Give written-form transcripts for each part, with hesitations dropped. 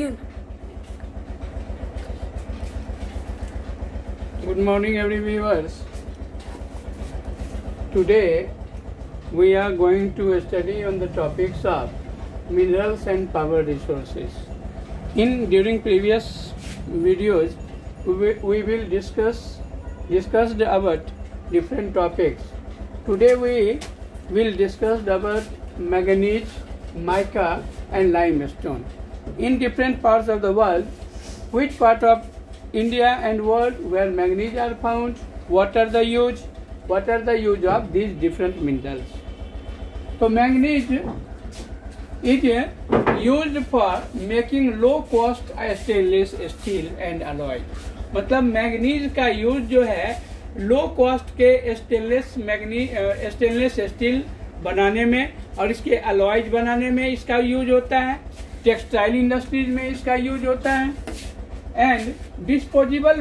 Good morning, every viewers. Today we are going to study on the topics of minerals and power resources. During previous videos, we will discussed about different topics. Today we will discuss about manganese, mica, and limestone. In different parts of the world, which part of India and world where manganese are found, what are the use of these different minerals. So manganese is used for making low cost stainless steel and alloy. मतलब manganese का use जो है low cost के stainless steel बनाने में और इसके alloys बनाने में इसका यूज होता है। टेक्सटाइल इंडस्ट्रीज में इसका यूज होता है एंड डिस्पोजेबल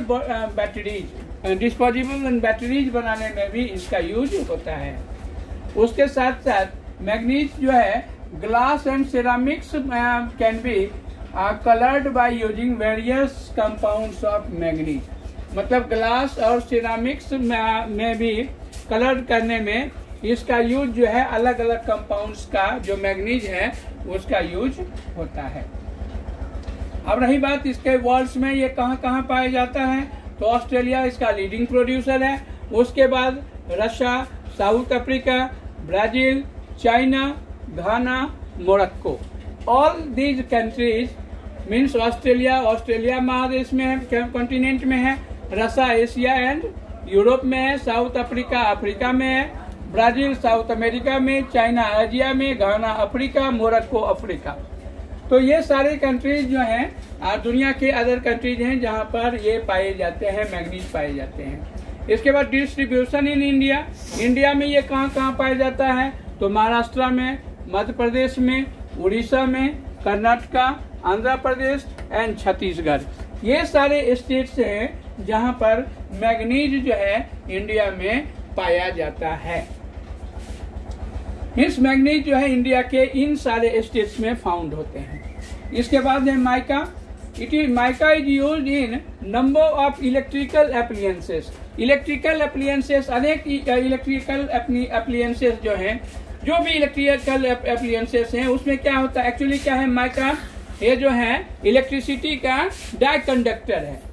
बैटरीज बनाने में भी इसका यूज होता है। उसके साथ साथ मैग्नीज जो है glass and ceramics can be coloured by using various compounds of manganese. मतलब ग्लास और सिरामिक्स में भी कलर करने में इसका यूज जो है अलग अलग कंपाउंड्स का जो मैग्नीज है उसका यूज होता है। अब रही बात इसके वर्ल्ड में ये कहाँ कहाँ पाया जाता है, तो ऑस्ट्रेलिया इसका लीडिंग प्रोड्यूसर है। उसके बाद Russia, South Africa, Brazil, China, Ghana, Morocco. All these countries means Australia महादेश में है, कॉन्टिनेंट में है। रशिया एशिया एंड यूरोप में है। साउथ अफ्रीका अफ्रीका में है। ब्राजील साउथ अमेरिका में। चाइना एशिया में। Ghana Africa. Morocco Africa. तो ये सारे कंट्रीज जो हैं दुनिया के अदर कंट्रीज हैं जहां पर ये पाए जाते हैं, मैग्नीज पाए जाते हैं। इसके बाद डिस्ट्रीब्यूशन इन इंडिया में ये कहाँ कहाँ पाया जाता है, तो महाराष्ट्र में, मध्य प्रदेश में, उड़ीसा में, कर्नाटका, आंध्र प्रदेश एंड छत्तीसगढ़। ये सारे स्टेट्स हैं जहां पर मैग्नीज जो है इंडिया में पाया जाता है। इस मैग्नीज जो है इंडिया के इन सारे स्टेट्स में फाउंड होते हैं। इसके बाद है mica. Mica is used in number of electrical appliances. अनेक इलेक्ट्रिकल एप्लियंसेस जो हैं, जो भी इलेक्ट्रिकल एप्लियंसेस हैं उसमें क्या होता है, एक्चुअली क्या है माइका, ये जो है इलेक्ट्रिसिटी का डाई कंडक्टर है।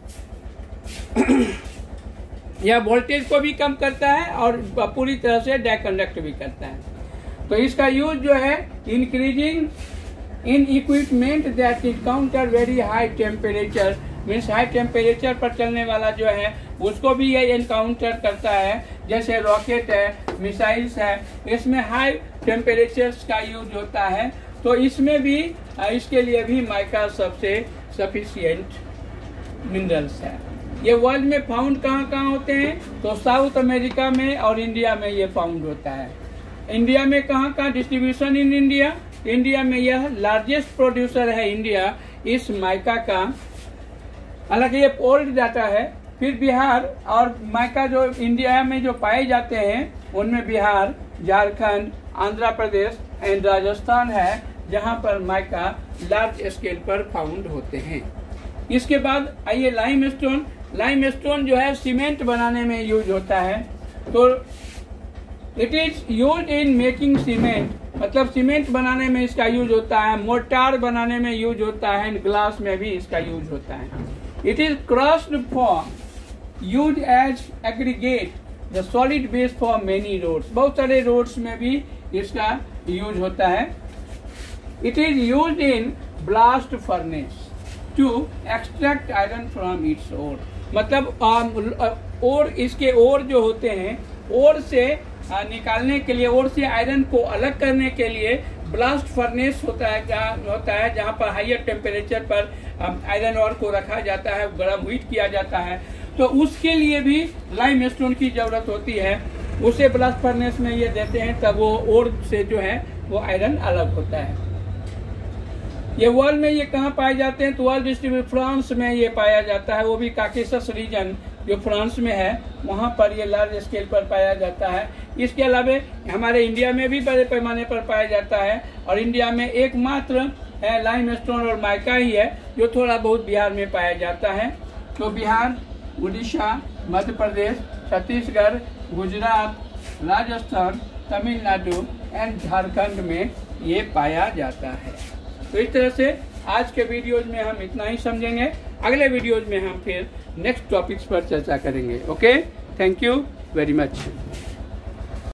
यह वोल्टेज को भी कम करता है और पूरी तरह से डाई कंडक्ट भी करता है। तो इसका यूज जो है increasing in equipment that encounter very high temperature, means high temperature पर चलने वाला जो है उसको भी ये एनकाउंटर करता है। जैसे रॉकेट है, मिसाइल्स है, इसमें हाई टेम्परेचर्स का यूज होता है। तो इसमें भी इसके लिए भी माइका सबसे सफिशिएंट मिनरल्स है। ये वर्ल्ड में फाउंड कहाँ कहाँ होते हैं, तो साउथ अमेरिका में और इंडिया में ये फाउंड होता है। इंडिया में कहाँ कहाँ डिस्ट्रीब्यूशन इन इंडिया में यह लार्जेस्ट प्रोड्यूसर है इंडिया इस माइका का। हालांकि ये ओल्ड डाटा है। फिर बिहार और माइका जो इंडिया में जो पाए जाते हैं उनमें बिहार, झारखंड, आंध्र प्रदेश एंड राजस्थान है जहां पर माइका लार्ज स्केल पर फाउंड होते हैं। इसके बाद आइए लाइमस्टोन जो है सीमेंट बनाने में यूज होता है। तो it is use in making cement, मतलब सीमेंट बनाने में इसका यूज होता है। मोर्टार बनाने में यूज होता है। ग्लास में भी इसका यूज होता है। It is crushed form use as aggregate the solid base for many roads. बहुत सारे रोड्स में भी इसका यूज होता है। It is use in blast furnace to extract iron from its ore. मतलब ओर, इसके ओर जो होते हैं, ओर से निकालने के लिए, ओर से आयरन को अलग करने के लिए ब्लास्ट फर्नेस होता है जहाँ पर हाइयर टेम्परेचर पर आयरन ओर को रखा जाता है, गर्म हीट किया जाता है। तो उसके लिए भी लाइमस्टोन की जरूरत होती है। उसे ब्लास्ट फर्नेस में ये देते हैं, तब वो ओर से जो है वो आयरन अलग होता है। ये वर्ल्ड में ये कहाँ पाए जाते हैं, तो वर्ल्ड डिस्ट्रीब्यूट फ्रांस में ये पाया जाता है। वो भी काकेशस रीजन जो फ्रांस में है वहाँ पर ये लार्ज स्केल पर पाया जाता है। इसके अलावा हमारे इंडिया में भी बड़े पैमाने पर पाया जाता है। और इंडिया में एकमात्र है लाइमस्टोन और माइका ही है जो थोड़ा बहुत बिहार में पाया जाता है। तो बिहार, उड़ीसा, मध्य प्रदेश, छत्तीसगढ़, गुजरात, राजस्थान, तमिलनाडु एंड झारखंड में ये पाया जाता है। तो इस तरह से आज के वीडियोज में हम इतना ही समझेंगे। अगले वीडियोज में हम फिर नेक्स्ट टॉपिक्स पर चर्चा करेंगे। Okay, thank you very much.